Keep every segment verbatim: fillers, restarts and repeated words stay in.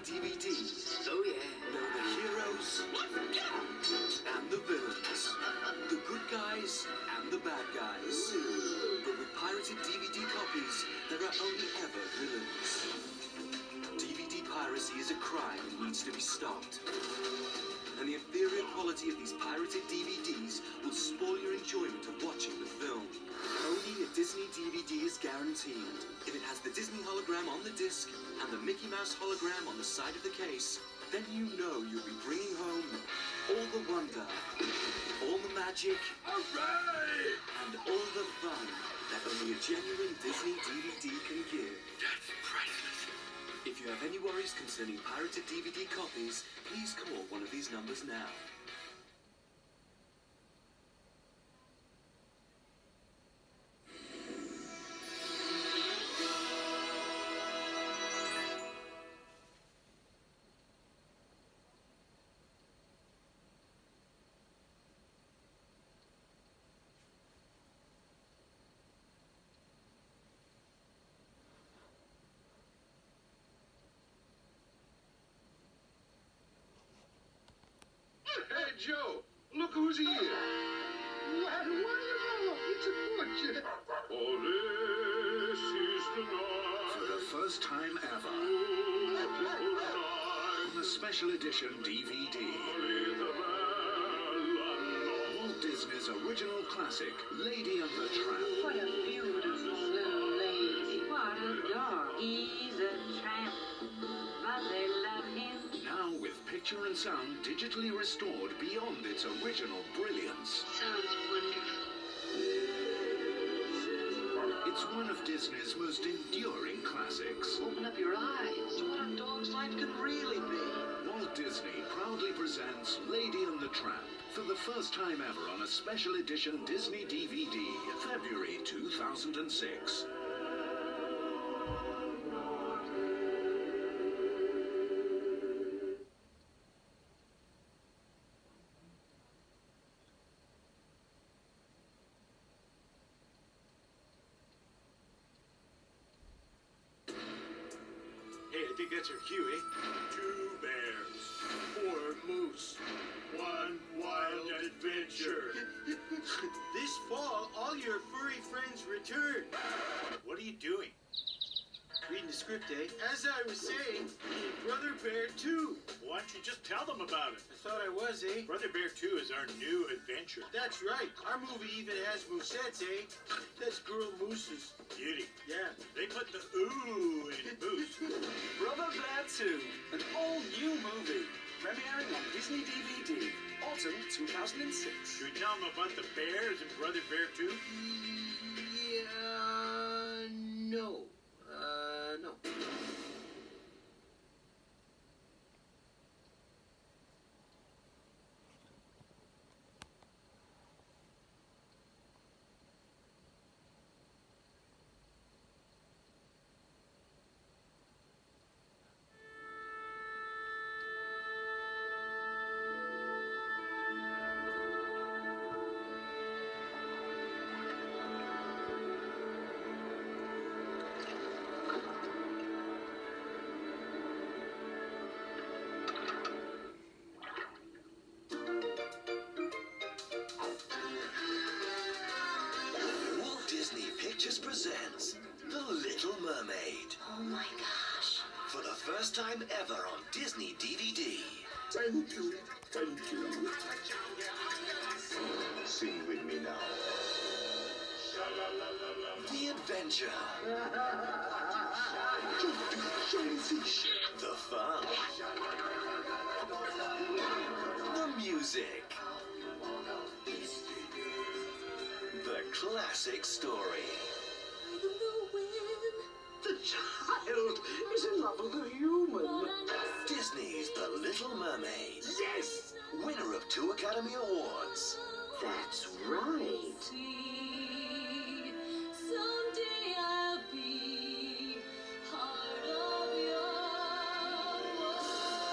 D V D. Oh yeah. Know the heroes and the villains, the good guys and the bad guys. But with pirated D V D copies, there are only ever villains. D V D piracy is a crime and needs to be stopped. And the inferior quality of these pirated D V Ds will spoil your enjoyment of watching the film. Only a Disney D V D is guaranteed. If it has the Disney hologram on the disc and the Mickey Mouse hologram on the side of the case, then you know you'll be bringing home all the wonder, all the magic, Hooray! and all the fun that only a genuine Disney D V D can give. That's priceless. If you have any worries concerning pirated D V D copies, please call one of these numbers now. Hey, Joe, look who's here. Well, well, it's a butcher. Oh, this is the night. For the first time ever, Beautiful night. on a special edition D V D, Ring the bell and Walt Disney's original classic, Lady and the Tramp. What a beautiful little lady. What a dog. He's a tramp, but they love him. Now with picture and sound digitally restored beyond its original brilliance. Sounds wonderful. It's one of Disney's most enduring classics. Open up your eyes to what a dog's life can really be. Walt Disney proudly presents Lady and the Tramp for the first time ever on a special edition Disney D V D, February two thousand six. Hey, I think that's our cue, eh? Two bears, four moose, one wild adventure. This fall, all your furry friends return. What are you doing? Reading the script, eh? As I was saying, Brother Bear two. Why don't you just tell them about it? I thought I was, eh? Brother Bear two is our new adventure. That's right. Our movie even has moosettes, eh? That's girl mooses. Beauty. Yeah. They put the ooh in moose. Brother Bear two, an all-new movie, premiering on Disney D V D, autumn two thousand six. Should we tell them about the bears and Brother Bear two? Yeah, no. Uh, no. Walt Disney Pictures presents The Little Mermaid. Oh my gosh. For the first time ever on Disney D V D. Thank you, thank you. Sing with me now. The Adventure. Jellyfish. The fun. The music. The classic story. The child is in love with a human. Disney's The Little Mermaid. Yes! Winner of two Academy Awards. That's right. Someday I'll be part of your world.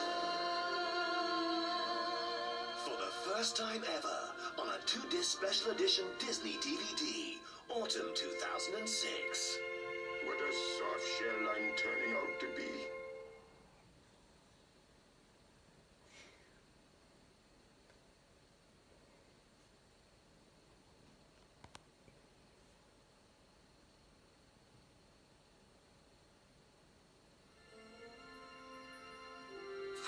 For the first time ever, on a two-disc special edition Disney D V D, autumn two thousand six. What a soft shell I'm turning out to be.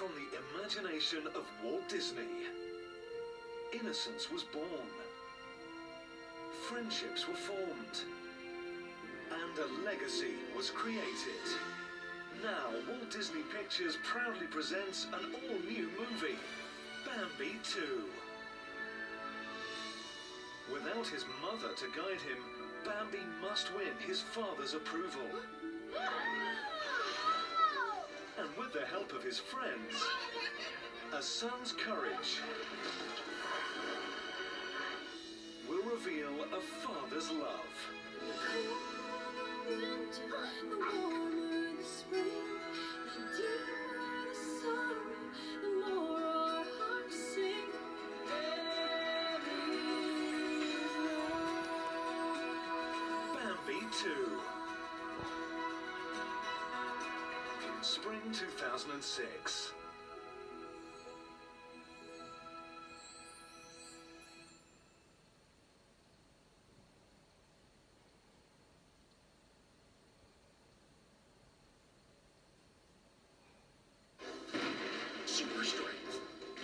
From the imagination of Walt Disney, innocence was born, friendships were formed, and a legacy was created. Now, Walt Disney Pictures proudly presents an all-new movie, Bambi two. Without his mother to guide him, Bambi must win his father's approval. And with the help of his friends, a son's courage will reveal a father's love. Bambi two. Spring two thousand six. Super strength.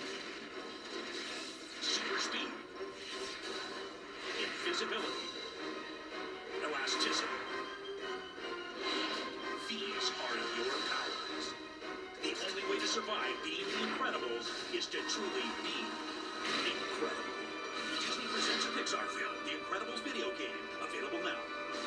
Super speed. Invisibility. Elasticity. These are your powers. The only way to survive being the Incredibles is to truly be incredible. Disney presents a Pixar film, The Incredibles video game, available now.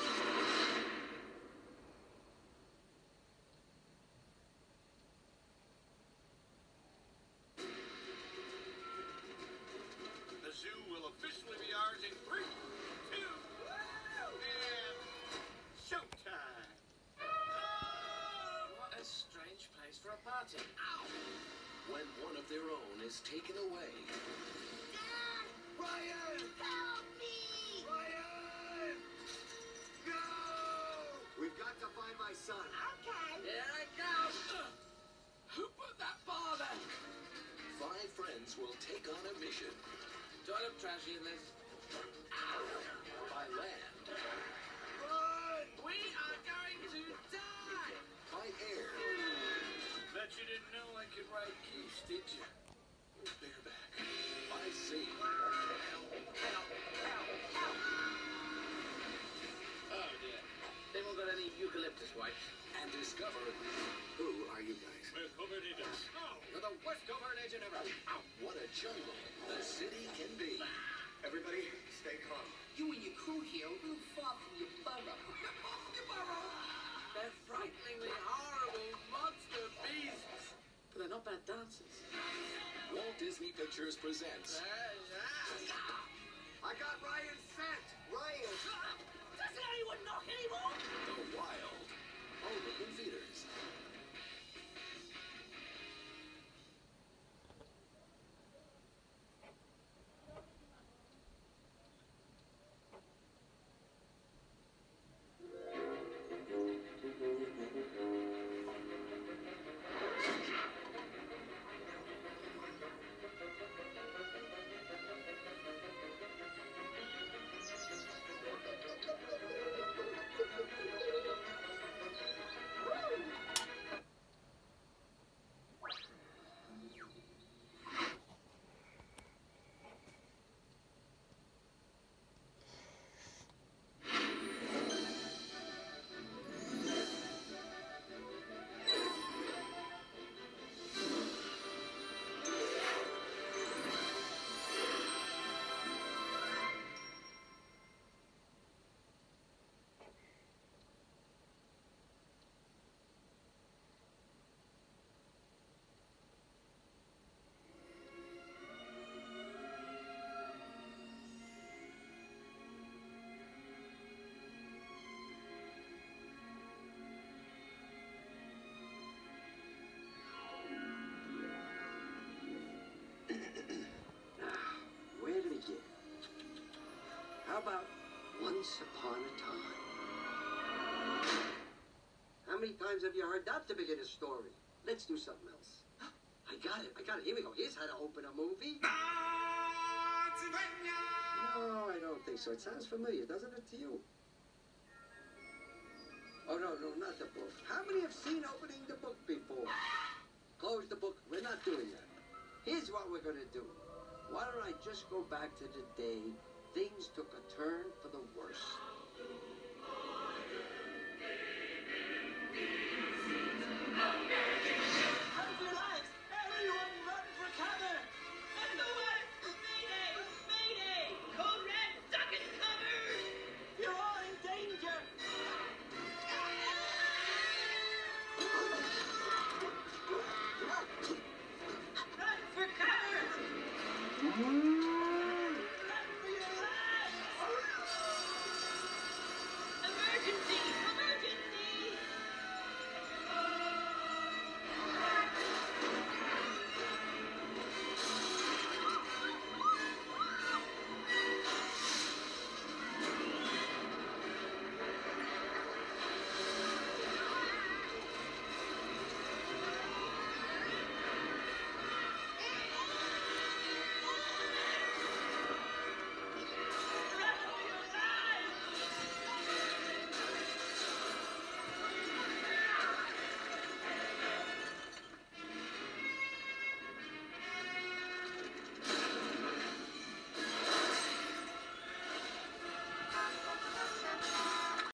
The zoo will officially be ours in three, two, and showtime. What a strange place for a party. When one of their own is taken away. Dad! Ryan! Help me! Ryan! No! We've got to find my son. Okay. Here I come. Who put that bar there? Five friends will take on a mission Do I look trashy in this? by land, Run! We are going to die. by air, Bet you didn't know I could ride geese, did you? Bareback. by sea. Oh dear. Anyone got any eucalyptus wipes? And discover who are you guys? We're covered in it. You're the worst covert agent ever. What a jungle the city can be. Everybody, stay calm. You and your crew here are real far from your burrow. Your burrow. They're frighteningly horrible monster beasts. But they're not bad dancers. Walt Disney Pictures presents I got Ryan's scent. Ryan! Doesn't anyone knock anymore? The Wild. Only in theaters. about Once Upon a Time? How many times have you heard that to begin a story? Let's do something else. I got it, I got it. Here we go. Here's how to open a movie. No, I don't think so. It sounds familiar, doesn't it to you? Oh, no, no, not the book. How many have seen opening the book before? Close the book. We're not doing that. Here's what we're gonna do. Why don't I just go back to the day things took a turn for the worse?